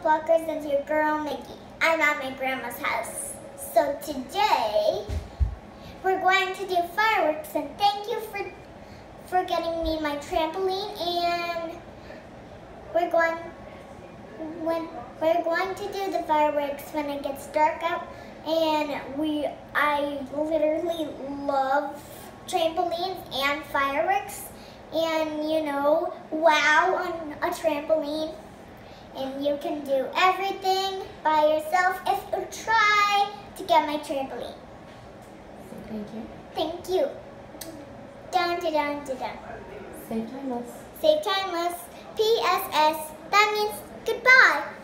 Walkers and your girl Mickey. I'm at my grandma's house. So today we're going to do fireworks, and thank you for getting me my trampoline, and we're going to do the fireworks when it gets dark out. And I literally love trampolines and fireworks, and wow on a trampoline. And you can do everything by yourself if you try to get my trampoline. Thank you. Thank you. Dun, dun, dun, dun, dun. Save timeless. Save timeless. PSS. That means goodbye.